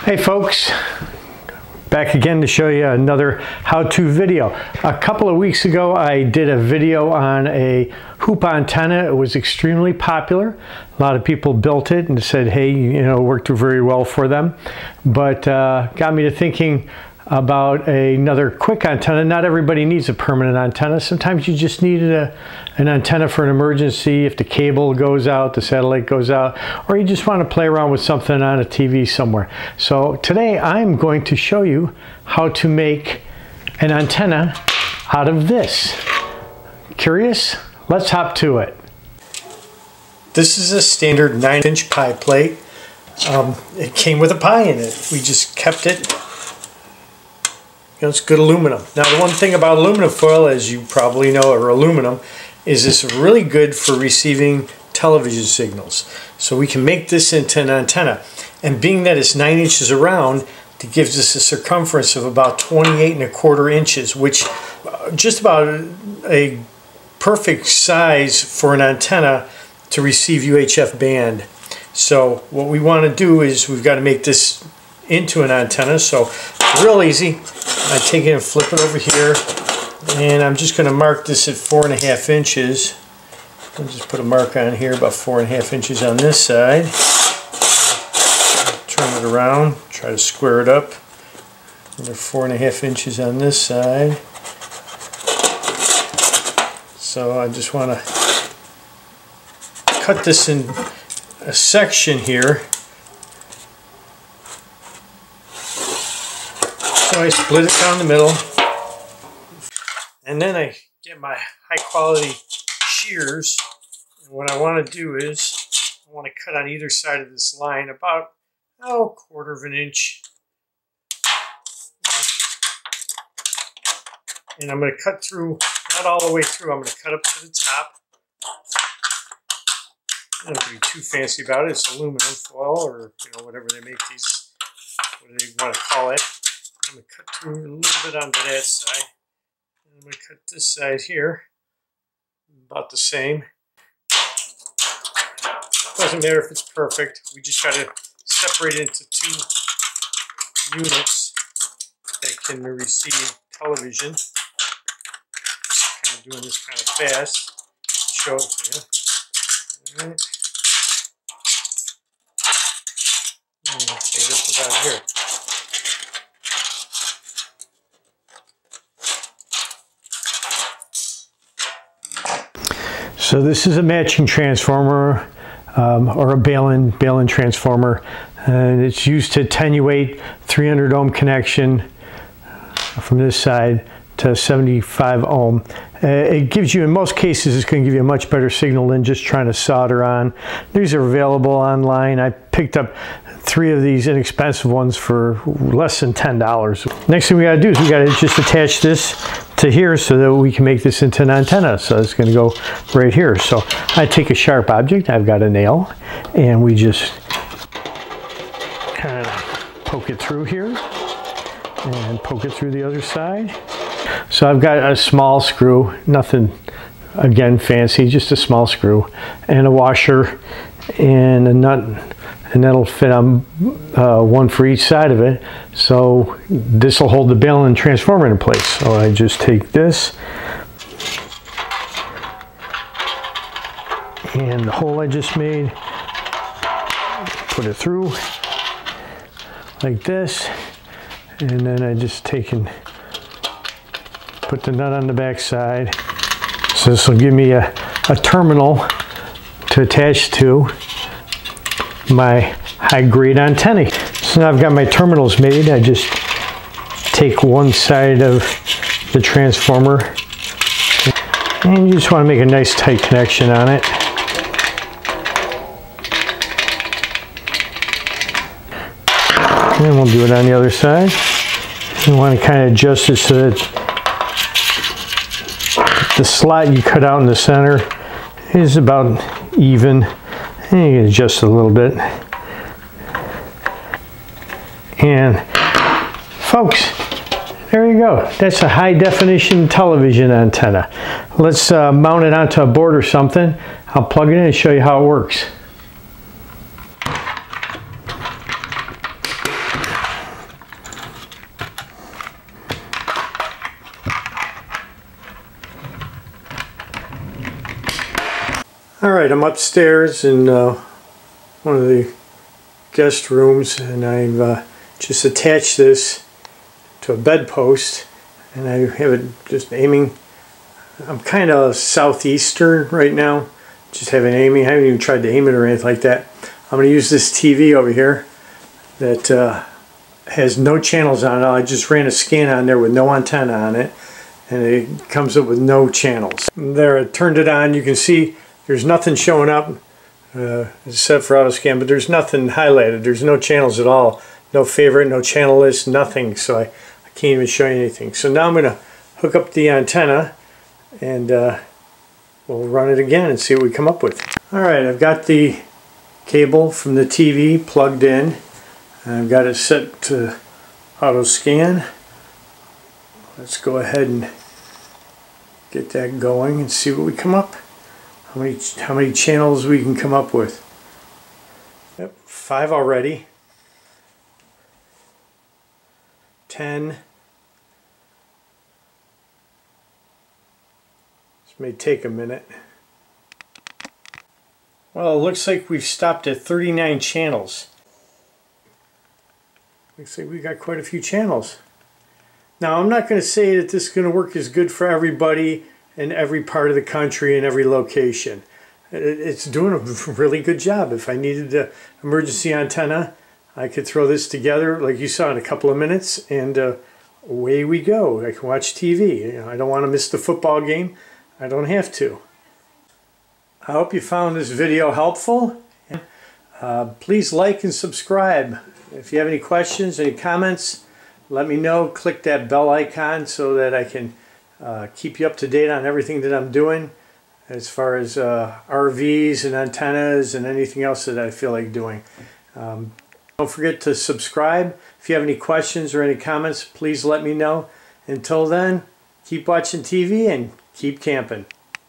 Hey folks, back again to show you another how-to video. A couple of weeks ago I did a video on a hoop antenna. It was extremely popular. A lot of people built it and said, hey, you know, it worked very well for them. But got me to thinking about another quick antenna. Not everybody needs a permanent antenna. Sometimes you just need an antenna for an emergency if the cable goes out, the satellite goes out, or you just want to play around with something on a TV somewhere. So today I'm going to show you how to make an antenna out of this. Curious? Let's hop to it. This is a standard 9-inch pie plate. It came with a pie in it. We just kept it. You know, it's good aluminum. Now the one thing about aluminum foil, as you probably know, or aluminum, is it's really good for receiving television signals. So we can make this into an antenna. And being that it's 9 inches around, it gives us a circumference of about 28¼ inches, which just about a perfect size for an antenna to receive UHF band. So what we want to do is we've got to make this into an antenna. So real easy. I take it and flip it over here, and I'm just going to mark this at 4½ inches. I'll just put a mark on here, about 4½ inches on this side. Turn it around, try to square it up. Another 4½ inches on this side. So I just want to cut this in a section here. So I split it down the middle, and then I get my high quality shears, and what I want to do is I want to cut on either side of this line about 1/4 inch, and I'm going to cut through, not all the way through, I'm going to cut up to the top. I don't be too fancy about it. It's aluminum foil, or you know, whatever they make these, what do they want to call it. I'm going to cut through a little bit onto that side. And I'm going to cut this side here about the same. Doesn't matter if it's perfect. We just got to separate it into 2 units that can receive television. Just kind of doing this kind of fast to show it to you. All right. And take this about here. So this is a matching transformer, or a Balin transformer, and it's used to attenuate 300 ohm connection from this side to 75 ohm. It gives you, in most cases, it's going to give you a much better signal than just trying to solder on. These are available online. I picked up 3 of these inexpensive ones for less than $10. Next thing we got to do is we got to just attach this to here so that we can make this into an antenna. So it's going to go right here. So I take a sharp object, I've got a nail, and we just kind of poke it through here and poke it through the other side. So I've got a small screw, nothing again fancy, just a small screw, and a washer and a nut, and that'll fit on one for each side of it. So this will hold the Balin transformer in place. So I just take this, and the hole I just made, put it through like this, and then I just take and put the nut on the back side. So this will give me a terminal to attach to my high-grade antennae. So now I've got my terminals made. I just take one side of the transformer, and you just want to make a nice tight connection on it. And we'll do it on the other side. You want to kind of adjust it so that the slot you cut out in the center is about even. And you can adjust it a little bit. And folks, there you go. That's a high definition television antenna. Let's mount it onto a board or something. I'll plug it in and show you how it works. Alright, I'm upstairs in one of the guest rooms, and I've just attached this to a bedpost, and I have it just aiming. I'm kind of southeastern right now, just have it aiming. I haven't even tried to aim it or anything like that. I'm going to use this TV over here that has no channels on it. I just ran a scan on there with no antenna on it, and it comes up with no channels. There, I turned it on. You can see there's nothing showing up except for auto scan, but there's nothing highlighted. There's no channels at all. No favorite, no channel list, nothing. So I can't even show you anything. So now I'm going to hook up the antenna and we'll run it again and see what we come up with. Alright, I've got the cable from the TV plugged in. I've got it set to auto scan. Let's go ahead and get that going and see what we come up. How many channels we can come up with. Yep, 5 already. 10. This may take a minute. Well, it looks like we've stopped at 39 channels. Looks like we got quite a few channels. Now, I'm not going to say that this is going to work as good for everybody in every part of the country and every location. It's doing a really good job. If I needed an emergency antenna, I could throw this together like you saw in a couple of minutes, and away we go. I can watch TV. You know, I don't want to miss the football game. I don't have to. I hope you found this video helpful. Please like and subscribe. If you have any questions, any comments, let me know. Click that bell icon so that I can keep you up to date on everything that I'm doing as far as RVs and antennas and anything else that I feel like doing. Don't forget to subscribe. If you have any questions or any comments, please let me know. Until then, keep watching TV and keep camping.